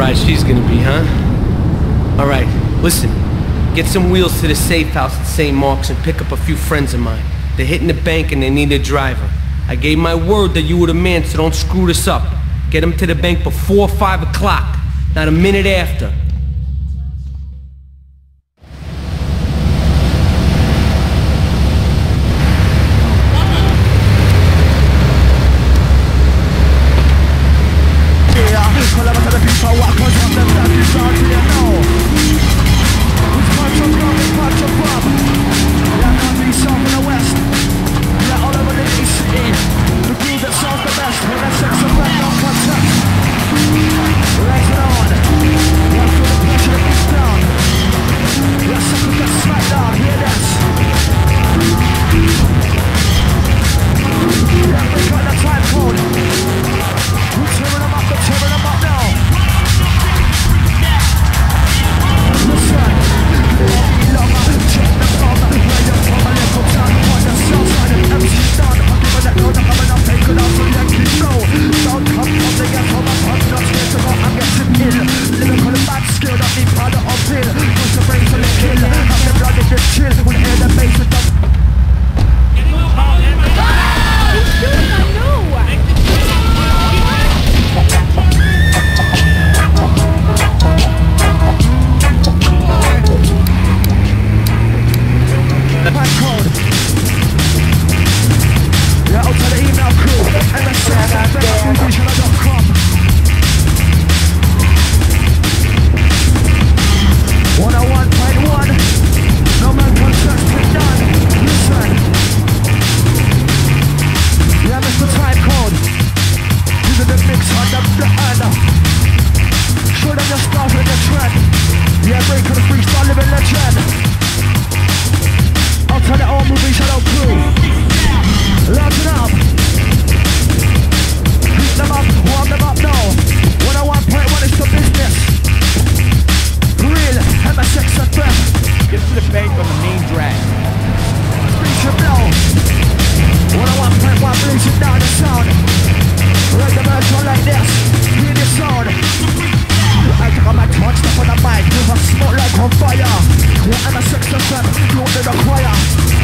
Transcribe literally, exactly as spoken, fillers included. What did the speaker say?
ride she's gonna be, huh? Alright, listen. Get some wheels to the safe house at Saint Mark's and pick up a few friends of mine. They're hitting the bank and they need a driver. I gave my word that you were the man, so don't screw this up. Get them to the bank before five o'clock, not a minute after. Fire, what am I sex and fat? You want to the choir?